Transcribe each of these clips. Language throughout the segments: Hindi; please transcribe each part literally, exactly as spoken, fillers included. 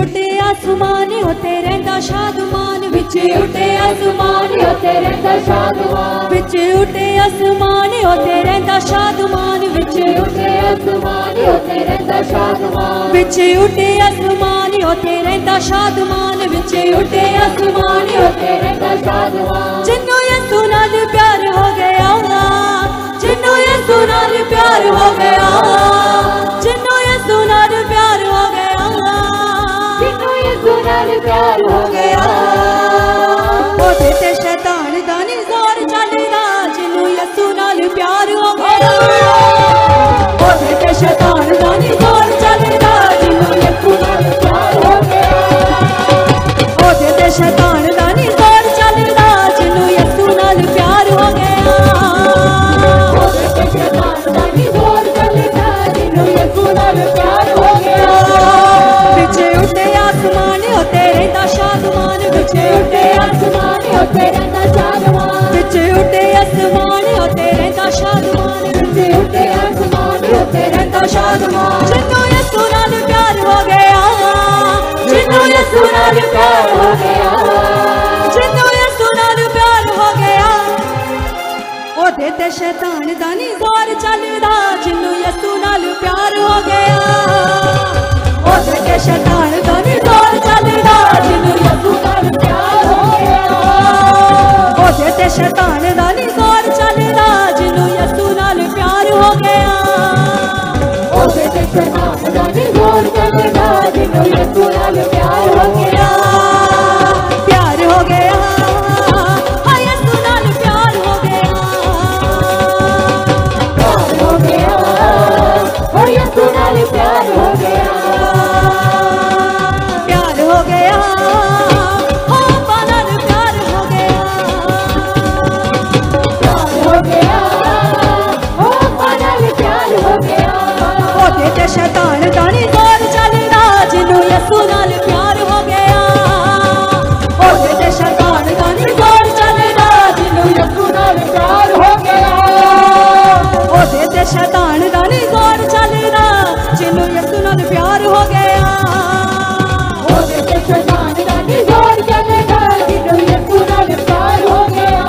उठे आसमान होते रहंदा शादमान, विच उठे आसमान होते रहंदा शादमान, विच उठे आसमान होते रहंदा शादमान, विच उठे आसमान होते रहंदा शादमान, विच उठे आसमान होते रहंदा शादमान, विच उठे आसमान होते रहंदा शादमान। जिन्नू यसू नाल प्यार हो गया, जिन्नू यसू नाल प्यार हो गया, जिन्नू यसू नाल प्यार हो गया, जिन्नू यसू नाल प्यार हो गया। ओदे ते शैतान दा नी जोर चलदा, जिन्नू यसू नाल प्यार हो गया। ओदे ते शैतान दा नी जोर चलदा, जिन्नू यसू नाल प्यार हो गया। ओदे ते शैतान दा नी जोर चलदा, जिन्नू यसू नाल प्यार हो गया। ओदे ते शैतान दा नी जोर चलदा, जिन्नू यसू नाल प्यार हो गया। विच उठे आसमान होते रहंदा शादमान, विच उठे आसमान होते रहंदा शादमान, विच उठे आसमान होते रहंदा शादमान, विच उठे आसमान होते रहंदा शादमान। जिन्नू यसू नाल प्यार हो गया, जिन्नू यसू नाल प्यार हो गया, जिन्नू यसू नाल प्यार हो गया। ओदे ते शैतान दा नी जोर चलदा, जिन्नू यसू नाल प्यार हो गया। ओदे ते शैतान दा नी जोर चलदा, जिन्नू यसू नाल प्यार हो गया। ओदे ते शैतान दा नी जोर चलदा, जिन्नू यसू नाल प्यार हो गया। ओदे ते शैतान दा नी जोर चलदा, जिन्नू यसू नाल प्यार हो गया। प्यार हो गया, हाय यसू नाल प्यार हो गया। प्यार हो गया, ओ यसू नाल प्यार हो गया। प्यार हो गया, हो पाना प्यार हो गया। प्यार हो गया, ओ पागल प्यार हो गया। ओदे ते शैतान दा नी जोर चलदा, जिन्नू यसू नाल प्यार हो गया। ओदे ते शैतान दा नी जोर चलदा, जिन्नू यसू नाल प्यार हो गया। ओदे ते शैतान दा नी जोर चलदा, जिन्नू यसू नाल प्यार हो गया। ओदे ते शैतान दा नी जोर चलदा, जिन्नू यसू नाल प्यार हो गया।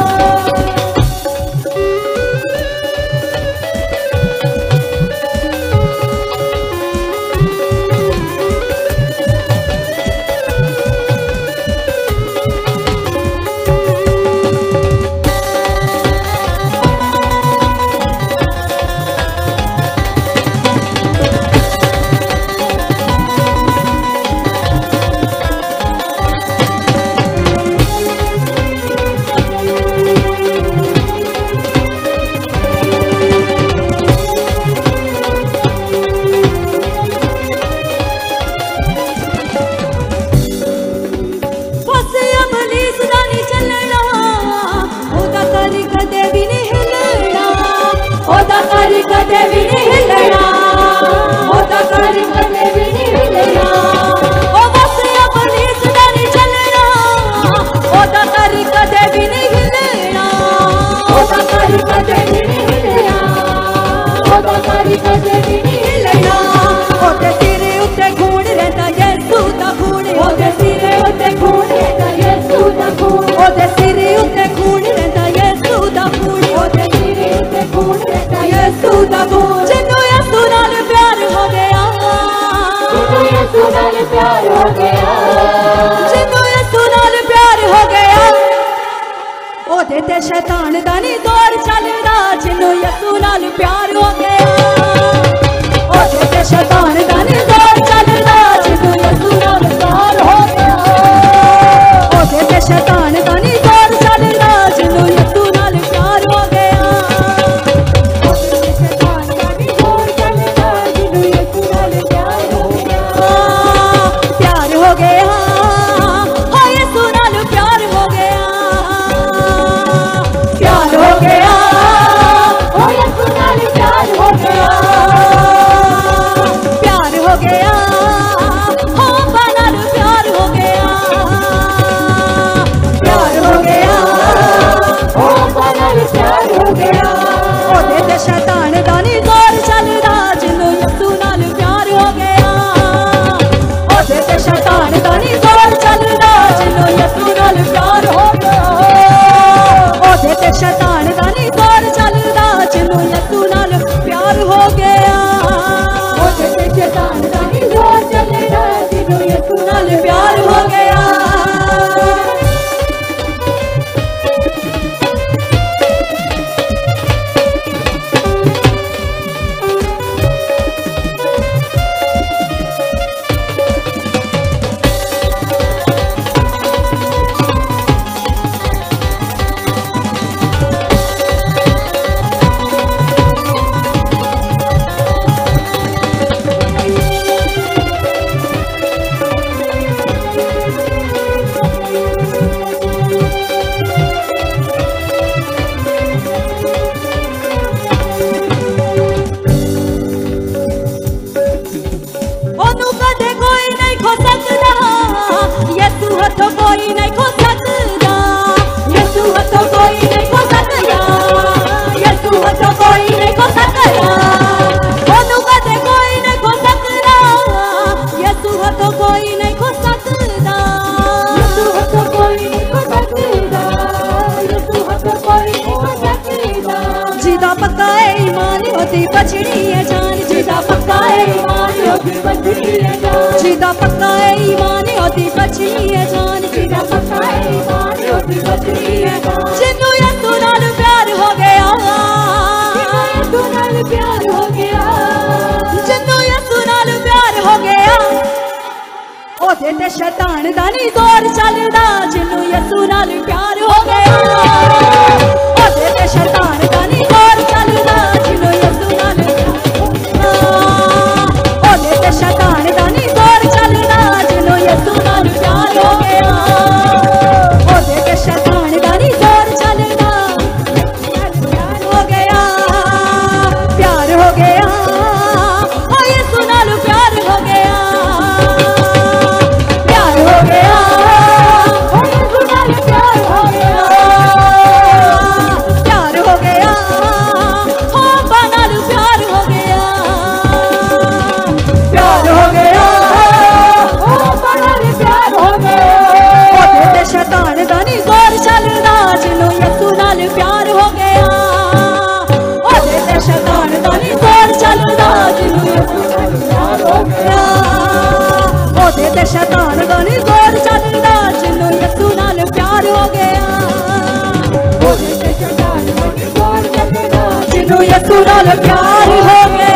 बस अबलीस दा नी चलना, ओदा कर कदे भी नहीं हिलना, ओदा कर कदे भी नहीं हिलना, ओदा कर कदे भी नहीं हिलना। ओ बस अबलीस दा नी चलना, ओदा कर कदे भी नहीं हिलना, ओदा कर कदे भी नहीं हिलना, ओदा कर कदे भी नहीं हिलना। ओदे सिरे उत्ते खून रहंदा यसू दा खून, ओदे सिरे उत्ते खून रहंदा यसू दा खून, ओदे सिरे उत्ते खून रहंदा यसू दा खून, ओदे सिरे उत्ते खून रहंदा यसू दा खून। जिन्नू यसू नाल प्यार हो गया, जिन्नू यसू नाल प्यार हो गया। जिन्नू यसू नाल प्यार हो गया। ओदे ते शैतान दा नी जोर चलदा, जिन्नू यसू नाल प्यार हो गया। ओदे ते शैतान दा नी जोर चलदा, जिन्नू यसू नाल प्यार हो गया। ओदे ते शैतान दा नी जोर चलदा, जिन्नू यसू नाल प्यार हो गया। ओदे ते शैतान दा नी जोर चलदा, जिन्नू यसू नाल प्यार हो गया। प्यार हो गया, हाय यसू नाल प्यार हो गया। प्यार हो गया, ओ यसू नाल प्यार हो गया। प्यार हो गया, हो नाल प्यार हो गया। प्यार हो गया, ओ नाल प्यार हो गया। ओदे ते शैतान दा नी जोर चलदा, जिन्नू यसू नाल प्यार हो गया। ओदे ते ਉਹਦੇ ਤੇ ਸ਼ੈਤਾਨ ਦਾ ਨਹੀਂ ਜ਼ੋਰ ਚੱਲਦਾ ਜਿਹਨੂੰ ਯਿਸੂ ਨਾਲ ਪਿਆਰ ਹੋ ਗਿਆ ਉਹਦੇ ਤੇ ਸ਼ੈਤਾਨ ਦਾ ਨਹੀਂ ਜ਼ੋਰ ਚੱਲਦਾ ਜਿਹਨੂੰ ਯਿਸੂ ਨਾਲ ਉਹਦੇ ਤੇ ਸ਼ੈਤਾਨ ਦਾ ਨਹੀਂ ਜ਼ੋਰ ਚੱਲਦਾ ਜਿਹਨੂੰ ਯਿਸੂ ਨਾਲ ਪਿਆਰ ਹੋ ਗਿਆ ਉਹਦੇ ਤੇ ਸ਼ੈਤਾਨ ਦਾ ਨਹੀਂ ਜ਼ੋਰ ਚੱਲਦਾ ਪਿਆਰ ਹੋ ਗਿਆ ਪਿਆਰ ਹੋ ਗਿਆ ਓ ਯਿਸੂ ਨਾਲ ਪਿਆਰ ਹੋ ਗਿਆ ਪਿਆਰ ਹੋ ਗਿਆ ਓ ਯਿਸੂ ਨਾਲ ਪਿਆਰ ਹੋ ਗਿਆ ਪਿਆਰ ਹੋ ਗਿਆ ਓ ਅੱਬਾ ਨਾਲ ਪਿਆਰ ਹੋ ਗਿਆ ਪਿਆਰ ਹੋ ਗਿਆ ਓ ਅੱਬਾ ਨਾਲ ਪਿਆਰ ਹੋ ਗਿਆ ਉਹਦੇ ਤੇ ਸ਼ੈਤਾਨ ਦਾ ਨਹੀਂ ਜ਼ੋਰ ਚੱਲਦਾ ਜਿਹਨੂੰ ਯਿਸੂ ਨਾਲ ਪਿਆਰ ਹੋ ਗਿਆ ਉਹਦੇ ਤੇ ਸ਼ੈਤਾਨ ਦਾ ਨਹੀਂ ਜ਼ੋਰ ਚੱਲਦਾ ਜਿਹਨੂੰ ਯਿਸੂ ਨਾਲ ਪਿਆਰ ਹੋ ਗਿਆ ਉਹਦੇ ਤੇ ਸ਼ੈਤਾਨ ਦਾ ਨਹੀਂ ਜ਼ੋਰ ਚੱਲਦਾ ਜਿਹਨੂੰ ਯਿਸੂ ਨਾਲ ਪਿਆਰ ਹੋ ਗਿਆ ਉਹਦੇ ਤੇ ਸ਼ੈਤਾਨ ਦਾ ਨਹੀਂ ਜ਼ੋਰ ਚੱਲਦਾ ਜਿਹਨੂੰ ਯਿਸੂ ਨਾਲ ਪਿਆਰ ਹੋ ਗਿਆ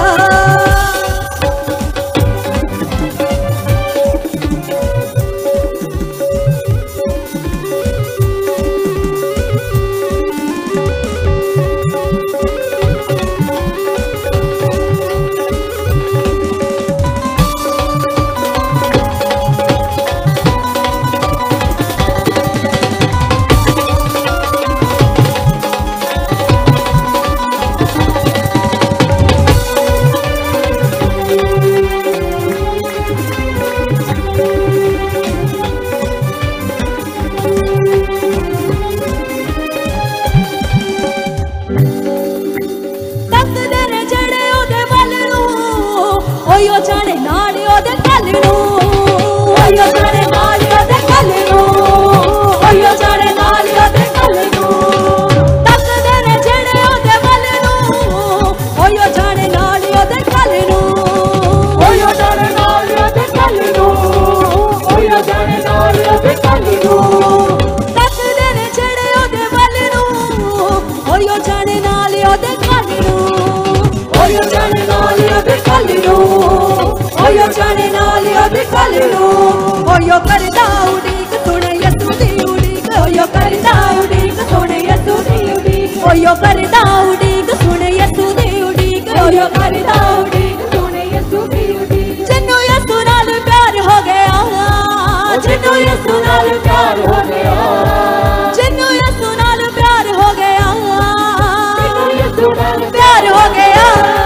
ਓਯੋ ਜਾਣੇ ਨਾਲ ਉਹਦੇ ਕੱਲ ਨੂੰ ਓਯੋ ਜਾਣੇ ਨਾਲ ਉਹਦੇ ਕੱਲ ਨੂੰ ਓਯੋ ਜਾਣੇ ਨਾਲ ਉਹਦੇ ਕੱਲ ਨੂੰ ਤੱਕਦੇ ਨੇ ਜਿਹੜੇ ਉਹਦੇ ਵੱਲ ਨੂੰ ਓਯੋ ਜਾਣੇ ਨਾਲ ਉਹਦੇ ਕੱਲ ਨੂੰ ਓਯੋ ਜਾਣੇ ਨਾਲ ਉਹਦੇ ਕੱਲ ਨੂੰ ਓਯੋ ਜਾਣੇ ਨਾਲ ਉਹਦੇ ਕੱਲ ਨੂੰ ਤੱਕਦੇ ਨੇ ਜਿਹੜੇ ਉਹਦੇ ਵੱਲ ਨੂੰ ਓਯੋ ਜਾਣੇ ਨਾਲ ਉਹਦੇ ਕੱਲ ਨੂੰ ਓਯੋ ਜਾਣੇ ਨਾਲ ਉਹਦੇ ਕੱਲ ਨੂੰ ਓਯੋ ਜਾਣੇ ਨਾਲ ਉਹਦੇ ਕੱਲ ਨੂੰ ਓਯੋ ਕਰਦਾ ਉਡੀਕ ਸੁਣ ਯਿਸੂ ਦੀ ਉਡੀਕ ਓਯੋ ਕਰਦਾ ਉਡੀਕ ਸੁਣ ਯਿਸੂ ਦੀ ਉਡੀਕ ਓਯੋ ਕਰਦਾ ਉਡੀਕ ਸੁਣ ਯਿਸੂ ਦੀ ਉਡੀਕ ਓਯੋ ਕਰਦਾ ਉਡੀਕ ਸੁਣ ਯਿਸੂ ਦੀ ਉਡੀਕ ਜਿਹਨੂੰ ਯਿਸੂ ਨਾਲ ਪਿਆਰ ਹੋ ਗਿਆ ਜਿਹਨੂੰ ਯਿਸੂ ਨਾਲ ਪਿਆਰ ਹੋ ਗਿਆ ਜਿਹਨੂੰ ਯਿਸੂ ਨਾਲ ਪਿਆਰ ਹੋ ਗਿਆ ਜਿਹਨੂੰ ਯਿਸੂ ਨਾਲ ਪਿਆਰ ਹੋ ਗਿਆ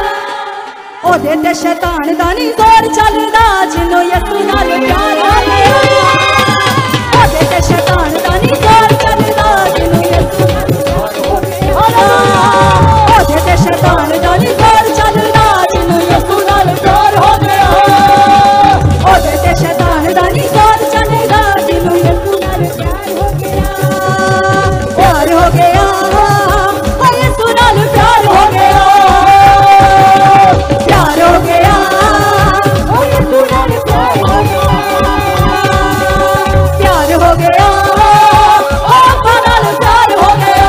ਉਹਦੇ ਤੇ ਸ਼ੈਤਾਨ ਦਾ ਨਹੀਂ ਜ਼ੋਰ ਚੱਲਦਾ ਜਿਹਨੂੰ ਯਿਸੂ ਨਾਲ ਪਿਆਰ ਹੋ ਗਿਆ ਉਹਦੇ ਤੇ ਸ਼ੈਤਾਨ ਦਾ ਨਹੀਂ ਜ਼ੋਰ ਚੱਲਦਾ ਜਿਹਨੂੰ ਯਿਸੂ ਨਾਲ ਪਿਆਰ ਹੋ ਗਿਆ ਉਹਦੇ ਤੇ ਸ਼ੈਤਾਨ ਦਾ ਨਹੀਂ ਜ਼ੋਰ ਚੱਲਦਾ ਜਿਹਨੂੰ ਯਿਸੂ ਨਾਲ ਪਿਆਰ ਹੋ ਗਿਆ ਉਹਦੇ ਤੇ ਸ਼ੈਤਾਨ ਦਾ ਨਹੀਂ ਜ਼ੋਰ ਚੱਲਦਾ ਜਿਹਨੂੰ ਯਿਸੂ ਨਾਲ ਪਿਆਰ ਹੋ ਗਿਆ ਪਿਆਰ ਹੋ ਗਿਆ ਓ ਯਿਸੂ ਨਾਲ ਪਿਆਰ ਹੋ ਗਿਆ ਪਿਆਰ ਹੋ ਗਿਆ ਓ ਯਿਸੂ ਨਾਲ ਪਿਆਰ ਹੋ ਗਿਆ ਪਿਆਰ ਹੋ ਗਿਆ ਓ ਅੱਬਾ ਨਾਲ ਪਿਆਰ ਹੋ ਗਿਆ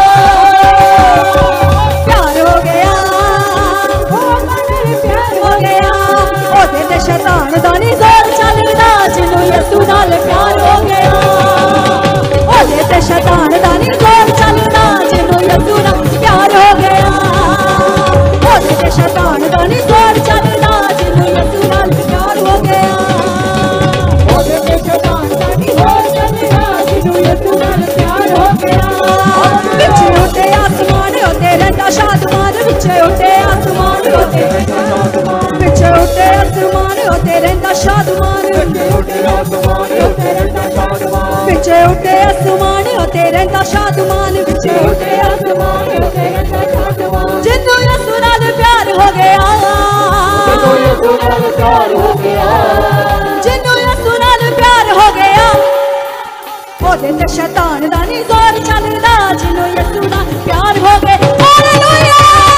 ਪਿਆਰ ਹੋ ਗਿਆ ਓ ਅੱਬਾ ਨਾਲ ਪਿਆਰ ਹੋ ਗਿਆ ਉਹਦੇ ਤੇ ਸ਼ੈਤਾਨ ਦਾ ਨਹੀਂ ਜ਼ੋਰ ਚੱਲਦਾ ਜਿਹਨੂੰ ਯਿਸੂ ਨਾਲ ਪਿਆਰ ਹੋ ਗਿਆ ਉਹਦੇ ਤੇ ਸ਼ੈਤਾਨ ਦਾ ਨਹੀਂ ਜ਼ੋਰ ਚੱਲਦਾ ਜਿਹਨੂੰ ਯਿਸੂ ਨਾਲ ਪਿਆਰ ਹੋ ਗਿਆ ਉਹਦੇ ਤੇ ਸ਼ੈਤਾਨ ਦਾ ਨਹੀਂ ਜ਼ੋਰ ਚੱਲਦਾ ਜਿਹਨੂੰ ਯਿਸੂ ਨਾਲ ਪਿਆਰ ਹੋ ਗਿਆ ਉਹਦੇ ਤੇ ਸ਼ੈਤਾਨ ਦਾ ਨਹੀਂ ਜ਼ੋਰ ਚੱਲਦਾ ਜਿਹਨੂੰ ਯਿਸੂ ਨਾਲ ਪਿਆਰ ਹੋ ਗਿਆ ਵਿੱਚੇ ਉੱਤੇ ਆਸਮਾਨ ਉੱਤੇ ਰਹਿੰਦਾ ਸ਼ਾਦਮਾਨ ਵਿੱਚੇ ਉੱਤੇ ਆਸਮਾਨ ਉੱਤੇ ਵਿੱਚੇ ਉੱਤੇ ਆਸਮਾਨ ਉੱਤੇ ਰਹਿੰਦਾ ਸ਼ਾਦਮਾਨ ਵਿੱਚੇ ਉੱਤੇ ਆਸਮਾਨ ਉੱਤੇ ਰਹਿੰਦਾ ਸ਼ਾਦਮਾਨ ਵਿੱਚੇ ਉੱਤੇ ਆਸਮਾਨ ਉੱਤੇ ਰਹਿੰਦਾ ਸ਼ਾਦਮਾਨ ਵਿੱਚੇ ਉੱਤੇ ਆਸਮਾਨ ਉੱਤੇ ਰਹਿੰਦਾ ਸ਼ਾਦਮਾਨ ਜਿਹਨੂੰ ਯਿਸੂ ਨਾਲ ਪਿਆਰ ਹੋ ਗਿਆ ਜਿਹਨੂੰ ਯਿਸੂ ਨਾਲ ਪਿਆਰ ਹੋ ਗਿਆ ਜਿਹਨੂੰ ਯਿਸੂ ਨਾਲ ਪਿਆਰ ਹੋ ਗਿਆ ਉਹਦੇ ਤੇ ਸ਼ੈਤਾਨ ਦਾ ਨਹੀਂ ਜ਼ੋਰ ਚੱਲਦਾ ਜਿਹਨੂੰ ਯਿਸੂ ਨਾਲ ਪਿਆਰ ਹੋ ਗਿਆ ਹਾਲੇਲੂਇਆ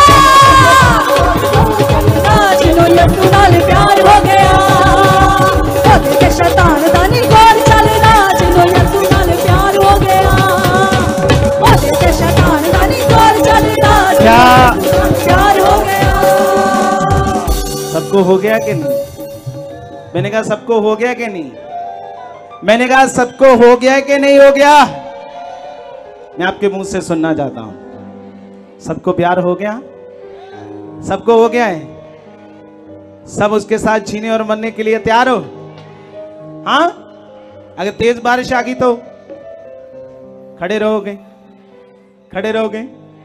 ਜਿਹਨੂੰ ਯਿਸੂ ਨਾਲ ਪਿਆਰ ਹੋ ਗਿਆ ਉਹਦੇ ਤੇ ਸ਼ੈਤਾਨ ਦਾ ਨਹੀਂ ਜ਼ੋਰ ਚੱਲਦਾ ਜਿਹਨੂੰ ਯਿਸੂ ਨਾਲ ਪਿਆਰ ਹੋ ਗਿਆ ਉਹਦੇ ਤੇ ਸ਼ੈਤਾਨ ਦਾ ਨਹੀਂ ਜ਼ੋਰ ਚੱਲਦਾ प्यार हो गया सबको हो गया कि नहीं? मैंने कहा सबको हो गया कि नहीं? मैंने कहा सबको हो गया कि नहीं हो गया? मैं आपके मुंह से सुनना चाहता हूं। सबको प्यार हो गया? सबको हो गया है? सब उसके साथ जीने और मरने के लिए तैयार हो? हाँ? अगर तेज बारिश आ गई तो खड़े रहोगे? खड़े रहोगे?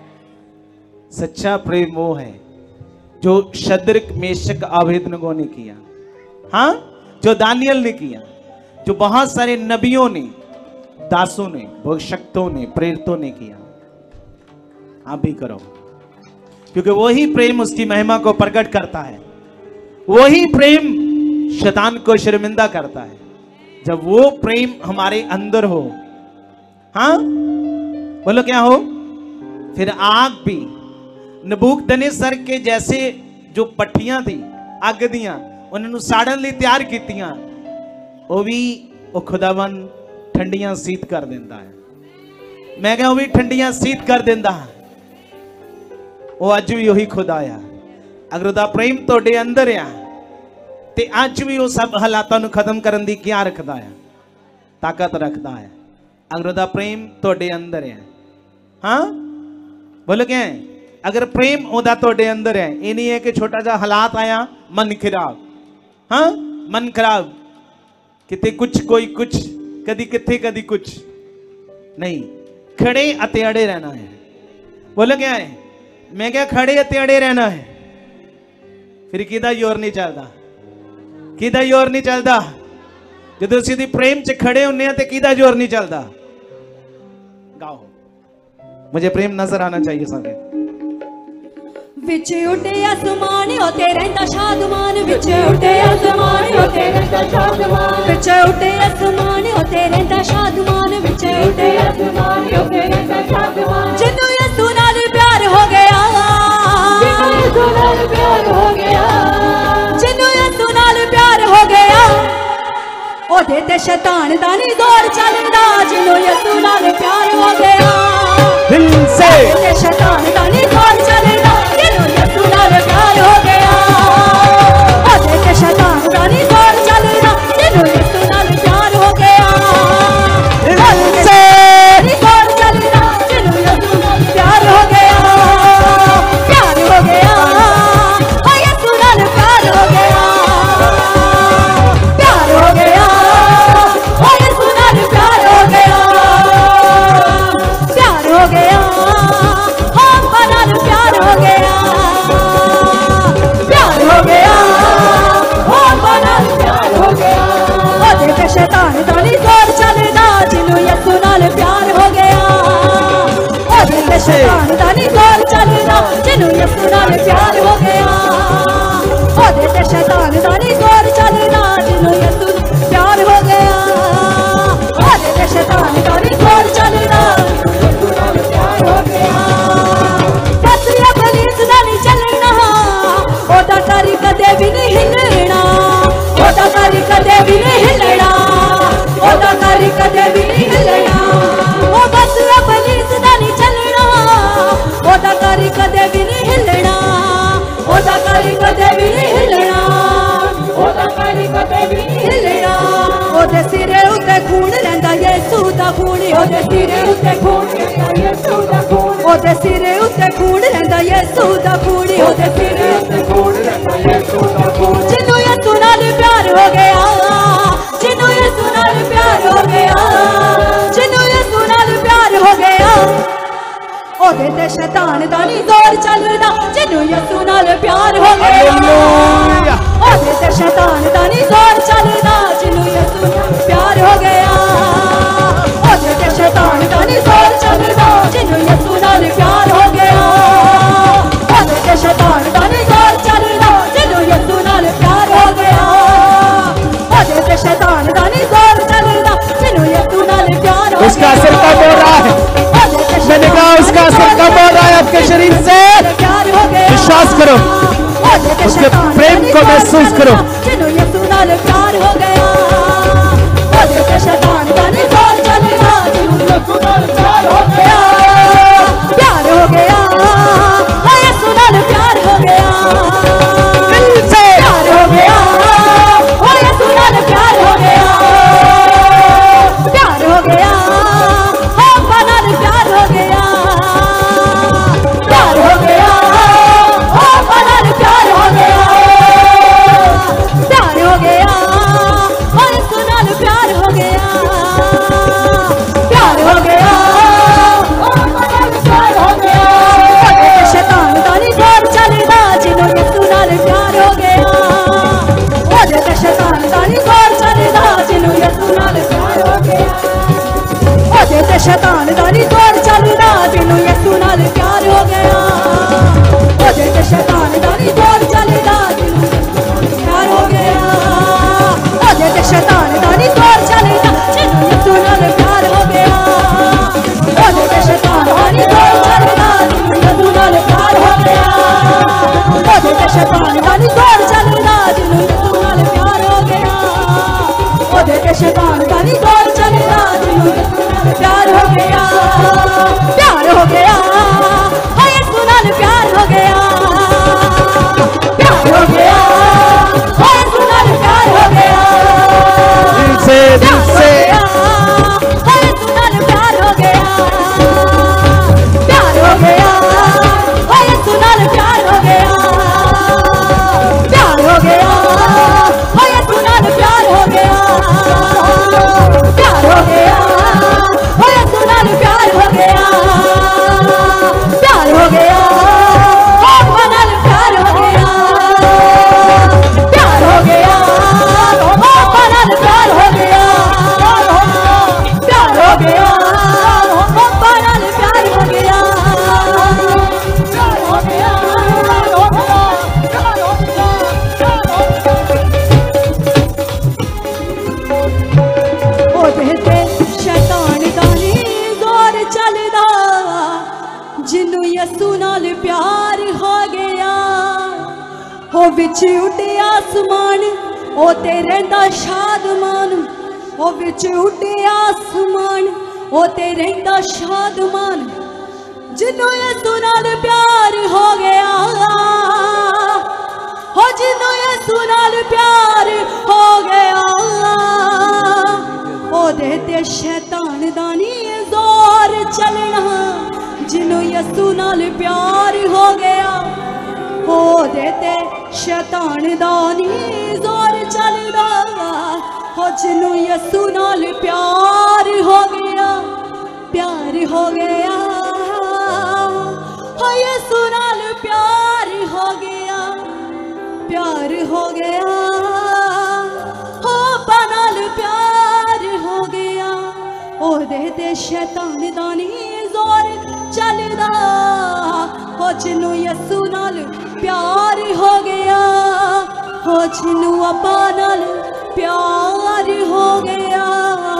सच्चा प्रेम वो है जो शद्रक मेशक अबेदनगो ने किया, हाँ, जो दानियल ने किया, जो बहुत सारे नबियों ने, दासों ने, भविष्यवक्ताओं ने, प्रेरितों ने किया। आप भी करो, क्योंकि वही प्रेम उसकी महिमा को प्रकट करता है। वही प्रेम शैतान को शर्मिंदा करता है। जब वो प्रेम हमारे अंदर हो, हाँ, बोलो क्या हो? फिर आग भी नबूकदनेस्सर के जैसे जो पट्टियां थी अग दियां, उन्होंने साड़न ਲਈ ਤਿਆਰ ਕੀਤੀਆਂ, ਉਹ ਵੀ ਉਹ ਖੁਦਾਵੰ ਠੰਡੀਆਂ ਸੀਤ ਕਰ ਦਿੰਦਾ ਹੈ। ਮੈਂ ਕਿਹਾ ਉਹ ਵੀ ਠੰਡੀਆਂ ਸੀਤ ਕਰ ਦਿੰਦਾ ਹੈ। ਉਹ ਅੱਜ ਵੀ ਉਹੀ ਖੁਦਾ ਆ। ਅਗਰ ਉਹਦਾ ਪ੍ਰੇਮ ਤੁਹਾਡੇ ਅੰਦਰ ਆ ਤੇ ਅੱਜ ਵੀ ਉਹ ਸਭ ਹਾਲਾਤਾਂ ਨੂੰ ਖਤਮ ਕਰਨ ਦੀ ਕੀ ਰੱਖਦਾ ਹੈ, ਤਾਕਤ ਰੱਖਦਾ ਹੈ। ਅਗਰ ਉਹਦਾ ਪ੍ਰੇਮ ਤੁਹਾਡੇ ਅੰਦਰ ਹੈ, हाँ, बोलो क्या है? अगर प्रेम ओदा तोड़े अंदर है, ये नहीं है कि छोटा सा हालात आया मन खराब, हाँ, मन खराब, किते कुछ कोई कुछ, कदी किथे कदी कुछ नहीं, खड़े अते अड़े रहना है। बोलो क्या है? मैं क्या खड़े अते अड़े रहना है। फिर किदा जोर नहीं चलता, किदा जोर नहीं चलता। जो सीधी प्रेम च खड़े होने ते किदा जोर नहीं चलता। गाओ, मुझे प्रेम नजर आना चाहिए सारे। विच उड़े आसमान होते रहंदा शादमान, विच उड़े आसमान होते रहंदा शादमान, विच उड़े आसमान होते रहंदा शादमान, विच उड़े आसमान होते रहंदा शादमान। जिन्नू यसू नाल प्यार हो गया, जिन्नू यसू नाल प्यार हो गया, जिन्नू यसू नाल प्यार हो गया, ओदे ते शैतान दा नहीं जोर चलदा। जिन्नू यसू नाल प्यार हो गया, दिल से शैतान दा नहीं जोर चलदा। जिन्नू यसू नाल प्यार हो गया, ओदे ते शैतान दा नहीं जोर चलदा। जिन्नू यसू नाल प्यार हो गया, दिल से नहीं जोर चलदा। जिन्नू यसू नाल प्यार हो गया, प्यार हो गया, ओ यसू नाल प्यार हो गया, प्यार हो गया, ओ यसू नाल प्यार हो गया, प्यार हो गया, हम नाल प्यार हो गया, प्यार हो गया, हम नाल प्यार हो गया। ओदे ते शैतान दा नहीं जोर चलदा। जिन्नू यसू नाल प्यार हो गया, ओदे ते शैतान दा नहीं जोर चलदा। जिन्नू यसू नाल प्यार हो गया, ओदे ते शैतान दा नहीं जोर चलदा। जिन्नू यसू प्यार हो गया, ओदे ते शैतान दा नहीं जोर चलदा। यसू नाल प्यार हो गया, बस इबलीस दा नहीं चलना, ओदा कर कदे भी नहीं हिलना, ओदा कर कदे भी नहीं हिलना, ओदा कर कदे भी नहीं हिलना। ओ बस इबलीस दा नहीं चलना, ओदा कर कदे भी नहीं हिलना, ओदा कर कदे भी नहीं हिलना, ओदा कर कदे भी नहीं हिलना। ओदे सिरे उत्ते खून रहिंदा यसू दा खून, ओदे सिरे उत्ते खून रहिंदा यसू दा खून, ओदे सिरे उत्ते खून रहिंदा यसू दा खून, ओदे सिरे उत्ते खून रहिंदा यसू दा खून। जिन्नू यसू नाल प्यार हो गया, जिन्नू यसू नाल प्यार हो गया, जिन्नू यसू नाल प्यार हो गया, ओदे ते शैतान दा नहीं जोर चलदा। जिन्नू यसू नाल प्यार हो गया, ओदे ते शैतान दा नहीं जोर चलदा। जिन्नू यसू नाल प्यार हो गया, ओदे ते शैतान दा नहीं जोर चलदा। जिन्नू यसू नाल प्यार हो गया, ओदे ते शैतान दा नहीं जोर चलदा। जिन्नू यसू नाल प्यार हो गया, ओदे ते शैतान दा नहीं जोर चलदा। जिन्नू यसू नाल प्यार हो गया, उसका असर कब हो रहा है? मैंने कहा उसका असर कब हो रहा है आपके शरीर से? विश्वास करो, उसके प्रेम को महसूस करो। जिन्नू यसू नाल प्यार हो गया, ओदे ते शैतान दा नहीं जोर चलदा। जिन्नू यसू नाल प्यार हो गया, प्यार हो गया, ओ यसू नाल प्यार हो गया, दिल से प्यार हो गया, ओ यसू नाल प्यार हो गया, शैतान का नहीं जोर चलदा जिन्नू यीशु नाल प्यार हो गया प्यार हो गया हो यीशु नाल प्यार हो गया प्यार हो गया हो यीशु नाल प्यार हो गया दिल से दिल से हो यीशु नाल प्यार हो गया प्यार हो गया हो यीशु नाल प्यार हो गया प्यार हो गया हो यीशु नाल प्यार हो गया प्यार हो गया हो यीशु नाल प्यार हो गया प्यार हो गया हो नाल प्यार हो गया प्यार हो गया हो नाल प्यार हो गया प्यार हो गया हो नाल प्यार हो गया प्यार हो गया ਉਹਦੇ ਤੇ ਸ਼ੈਤਾਨ ਦਾ ਨਹੀਂ ਜ਼ੋਰ ਚੱਲਦਾ ਜਿਹਨੂੰ ਯਿਸੂ ਨਾਲ ਪਿਆਰ ਹੋ ਗਿਆ ਉਹ ਵਿੱਚ ਉੱਡੇ ਆਸਮਾਨ ਉਹ ਤੇ ਰਹਿੰਦਾ ਸ਼ਾਦਮਾਨ ਉਹ ਵਿੱਚ ਉੱਡੇ ਆਸਮਾਨ ਉਹ ਤੇ ਰਹਿੰਦਾ ਸ਼ਾਦਮਾਨ ਜਿਹਨੂੰ ਯਿਸੂ ਨਾਲ ਪਿਆਰ ਹੋ ਗਿਆ ਹੋ ਜਿਹਨੂੰ ਯਿਸੂ ਨਾਲ ਪਿਆਰ ਹੋ ਗਿਆ ਉਹਦੇ ਤੇ ਸ਼ੈਤਾਨ ਦਾ ਨਹੀਂ ਜ਼ੋਰ ਚੱਲਣਾ ਜਿਹਨੂੰ ਯਿਸੂ ਨਾਲ ਪਿਆਰ ਹੋ ਗਿਆ ਉਹਦੇ ਤੇ ਸ਼ੈਤਾਨ ਦਾ ਨਹੀਂ ਜ਼ੋਰ ਚੱਲਦਾ ਹੋ ਜਿਹਨੂੰ ਯਿਸੂ ਨਾਲ ਪਿਆਰ ਹੋ ਗਿਆ ਪਿਆਰ ਹੋ ਗਿਆ ਹੋ ਯਿਸੂ ਨਾਲ ਪਿਆਰ ਹੋ ਗਿਆ प्यार हो गया हो नाल प्यार हो गया ओहदे ते शैतान दा नहीं जोर चलदा हो जिन्नू यीशु नाल प्यार हो गया हो जिन्नू अब्बा नाल प्यार हो गया